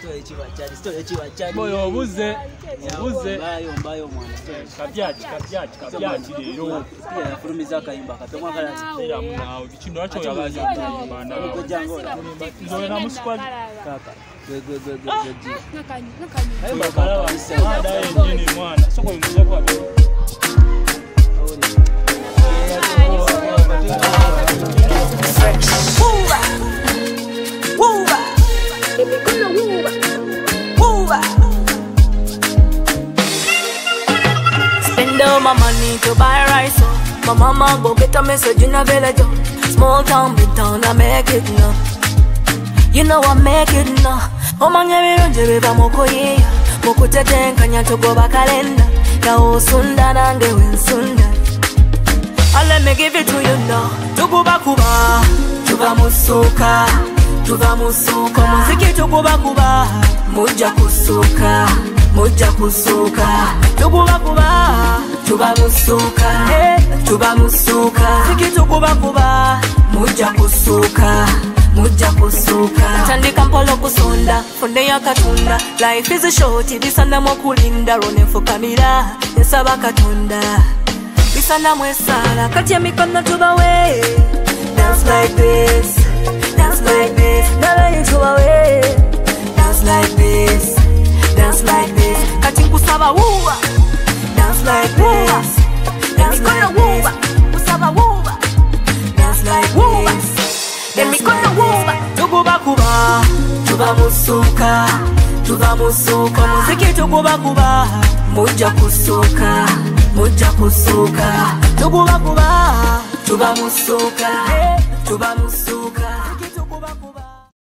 Boyo obuze mbayo mwana kabyaji rero yafurumiza kayimba katomwa kala era mnawe bichindo acho yabaza bana nzo na muskwad kaka gwe ayo bakala wa da yenini mwana soko bimuza kwa Spend all my money to buy rice. My mama go get a message in a village. Small town, big town, I make it now. You know I make it now. Oma nyebirunje biba mokoye. Mokutete nkanya togoba kalenda. Ya osunda nange wensunda. Let me give it to you now. Tukuba kuba, tuba musuka, muziki tukuba kuba, muja kusuka, tukuba kuba, tuba musuka, muziki tukuba kuba, muja kusuka. Tandika mpolo kusonda, funde ya katunda. Life is a short, bisanda mokulinda, rone fukamira, nesaba katunda. Bisana mwesala kati ya mikono tubawe. Dance like this, never you tubawe. Dance like this, kati kusaba wuba. Dance like this, kusaba wuba. Dance like this, mikono wuba. Tukuba kuba, tuba musuka, muziki tukuba kuba, muja kusuka. Tukuba kuba, tuba musuka.